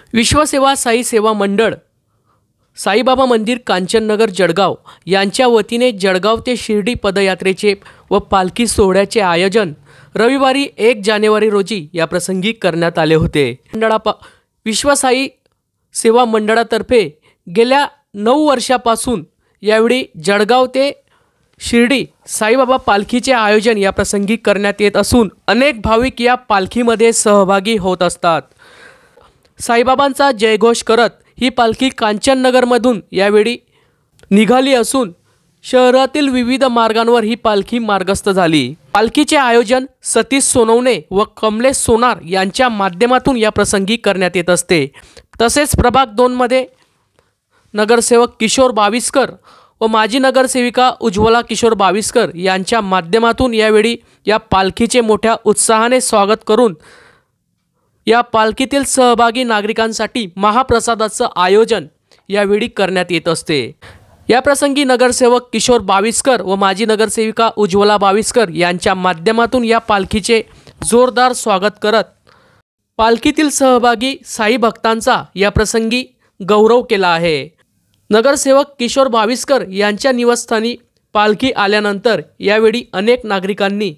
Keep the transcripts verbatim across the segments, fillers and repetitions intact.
विश्वसेवा साई सेवा मंडळ साईबाबा मंदिर कांचननगर जळगाव यांच्या वतीने जळगाव ते शिर्डी पदयात्रेचे व पालखी सोहळ्याचे आयोजन रविवारी एक जानेवारी रोजी या प्रसंगी करण्यात आले होते। मंडळा विश्वसाई सेवा मंडळातर्फे गेल्या नऊ वर्षापासून यावेळी जळगाव ते शिर्डी साईबाबा पालखीचे आयोजन या प्रसंगी करण्यात येत असून अनेक भाविक या पालखीमध्ये सहभागी होत असतात। साईबाबांचा जयघोष करत ही पालखी कांचननगरमधून यावेळी निघाली असून शहरातील विविध मार्गांवर ही पालखी मार्गस्थ झाली। पालखीचे आयोजन सतीश सोनवणे व कमलेश सोनार यांच्या माध्यमातून या प्रसंगी करण्यात येत असते। तसेच प्रभाग दोन मध्ये नगरसेवक किशोर बाविस्कर व माजी नगरसेविका उज्ज्वला किशोर बाविस्कर यांच्या माध्यमातून यावेळी या पालखीचे मोठ्या उत्साहाने स्वागत करून या पालखीतील सहभागी नागरिकांसाठी महाप्रसादाचं आयोजन यावेळी करण्यात येत असते। या प्रसंगी नगरसेवक किशोर बाविस्कर व माजी नगरसेविका उज्ज्वला बाविस्कर यांच्या माध्यमातून या पालखीचे जोरदार स्वागत करत पालखीतील सहभागी साई भक्तांचा या प्रसंगी गौरव केला आहे। नगरसेवक किशोर बाविस्कर यांच्या निवासस्थानी पालखी आल्यानंतर यावेळी अनेक नागरिकांनी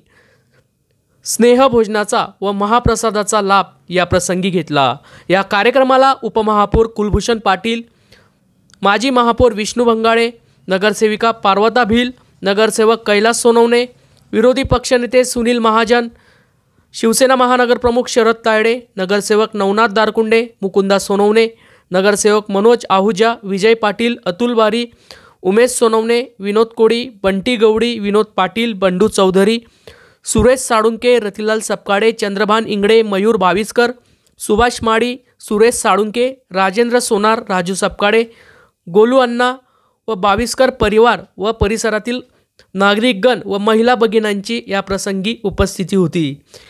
स्नेहभोजनाचा व महाप्रसादाचा लाभ या प्रसंगी घेतला। या कार्यक्रमाला उपमहापौर कुलभूषण पाटील, माजी महापौर विष्णू भंगाळे, नगरसेविका पार्वता भिल, नगरसेवक कैलास सोनवणे, विरोधी पक्षनेते सुनील महाजन, शिवसेना महानगर प्रमुख शरद तायडे, नगरसेवक नवनाथ दारकुंडे, मुकुंदा सोनवणे, नगरसेवक मनोज आहुजा, विजय पाटील, अतुल बारी, उमेश सोनवणे, विनोद कोडी, बंटी गवडी, विनोद पाटील, बंडू चौधरी, सुरेश साळुंके, रतिलाल सपकाळे, चंद्रभान इंगडे, मयूर बाविस्कर, सुभाष माडी, सुरेश साळुंके, राजेंद्र सोनार, राजू सपकाळे, गोलू अण्णा व बाविस्कर परिवार व परिसरातील नागरिकगण व महिला भगिनींची या प्रसंगी उपस्थिती होती।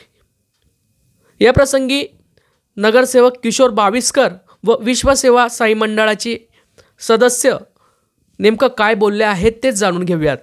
या प्रसंगी नगरसेवक किशोर बाविस्कर व विश्वसेवा साई मंडळाचे सदस्य नेमकं काय बोलले आहेत ते जाणून घेऊयात।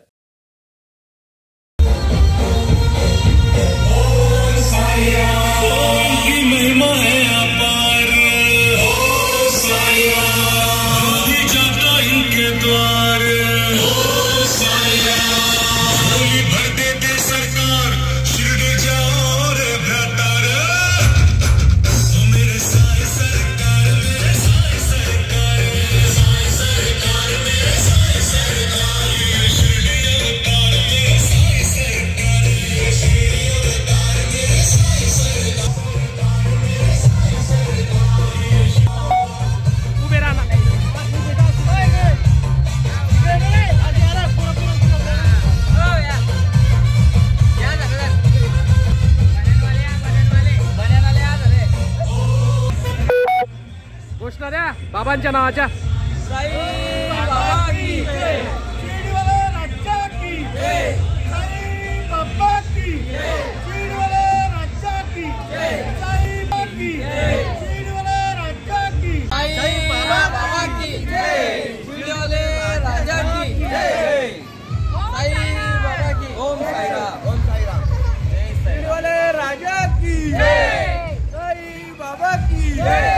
घोषणा द्या बाबांच्या नावाच्या। साई बाबा की जय, शिर्डीवाले राजा की जय, साई बाबा की जय, शिर्डीवाले राजा की जय, साई बाबा की जय, शिर्डीवाले राजा की, साई बाबा की जय, शिर्डीवाले राजा की जय, साई बाबा की, ओम साईराम, ओम साईराम, जय शिर्डीवाले राजा की जय, साई बाबा की जय।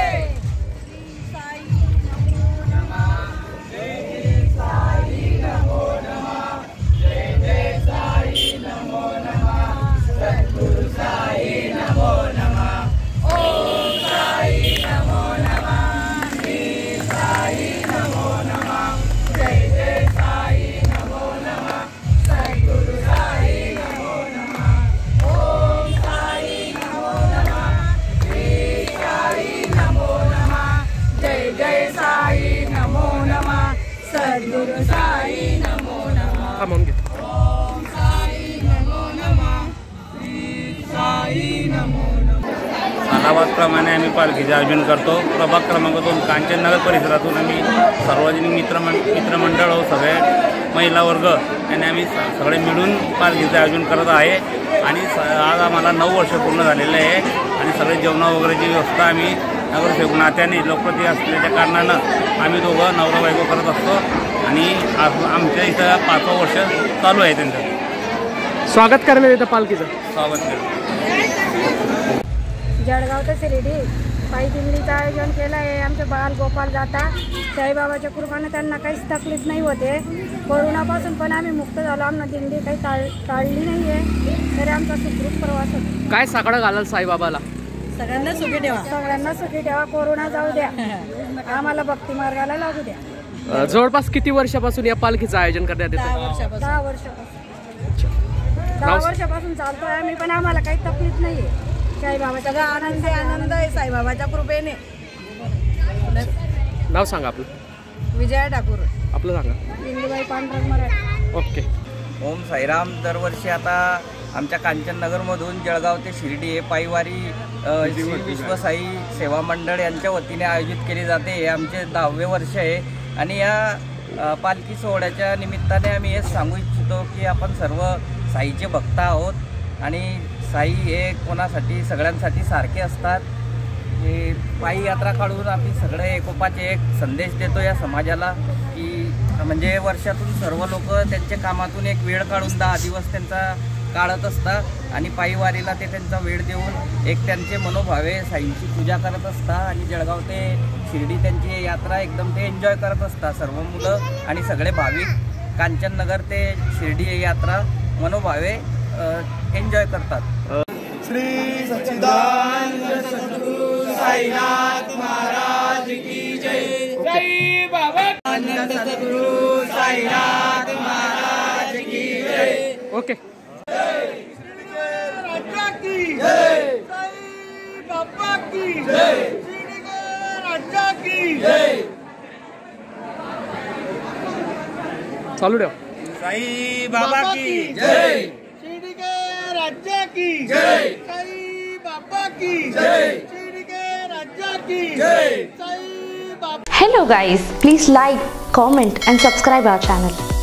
प्रमाणे आम्ही पालखीचे आयोजन करतो। प्रभाग क्रमांक दोन कांचननगर परिसरातून आम्ही सार्वजनिक मित्र मित्रमंडळ व सगळे महिला वर्ग यांनी आम्ही सगळे मिळून पालखीचे आयोजन करत आहे आणि आज आम्हाला नऊ वर्ष पूर्ण झालेले आहे आणि सगळे जेवणा वगैरेची व्यवस्था आम्ही नगरसेवक नात्याने लोकप्रतिनिधी असल्याच्या कारणानं आम्ही दोघं नवरा बायको करत असतो आणि आज आमच्या इथं पाचवं वर्ष चालू आहे त्यांचं स्वागत करण्यात येतं पालखीचं। स्वागत करतो। जळगाव ते शिर्डी पायी दिंडीचं आयोजन केलं आहे. आमचे बाल गोपाल जाता साईबाबाच्या कृपाने त्यांना काहीच तकलीफ नाही होते. कोरोनापासून पण आम्ही मुक्त झालो. आम्हाला दिंडी काही टाळ टाळली नाही आहे, तरी आमचा सुखरूप प्रवास होता. काय साकडं घालाल साईबाबाला? सगळ्यांना सुखी ठेवा, सगळ्यांना सुखी ठेवा. कोरोना जाऊ द्या, आम्हाला भक्ती मार्गाला लागू द्या. जवळपास किती वर्षापासून या पालखीचं आयोजन करण्यात येतं? दहा वर्षापासून दहा वर्षापासून दहा वर्षापासून चालतोय आम्ही, पण आम्हाला काही तकलीफ नाही आहे. साईबाबाचा आनंद आनंद आहे साईबाबाच्या कृपेने. नाव सांगा आपलं. विजया ठाकूर. आपलं सांगा. इंदुबाई पांढरग मराठे. ओके. ओम साईराम. दरवर्षी आता आमच्या कांचननगरमधून जळगाव ते शिर्डी हे पायीवारी श्री विश्वसाई सेवा मंडळ यांच्या वतीने आयोजित केली जाते. हे आमचे दहावे वर्ष आहे आणि या पालखी सोहळ्याच्या निमित्ताने आम्ही हेच सांगू इच्छितो की आपण सर्व साईचे भक्त आहोत आणि साई हे कोणासाठी सगळ्यांसाठी सारखे असतात. हे पायी यात्रा काढून आम्ही सगळे एकोपाचे एक संदेश देतो या समाजाला की म्हणजे वर्षातून सर्व लोक त्यांच्या कामातून एक वेळ काढून दहा दिवस त्यांचा काढत असतात आणि पायीवारीला ते त्यांचा वेळ देऊन एक त्यांचे मनोभावे साईंची पूजा करत असतात आणि जळगाव ते शिर्डी त्यांची यात्रा एकदम ते एन्जॉय करत असतात. सर्व मुलं आणि सगळे भाविक कांचननगर ते शिर्डी ही यात्रा मनोभावे एन्जॉय करतात. श्री सच्चिदानंद सद्गुरु साईनाथ महाराज की जय. जय बाबा आनंद सद्गुरु साईनाथ महाराज की जय. ओके. राजा की जय. साई बाबा की जय. राजा की जय. चालू ठेव. साई बाबा की जय. शिर्डी के राजा की जय. साई बाबा की जय. शिर्डी के राजा की जय. Sai Baba. Hello guys, please like, comment and subscribe our channel.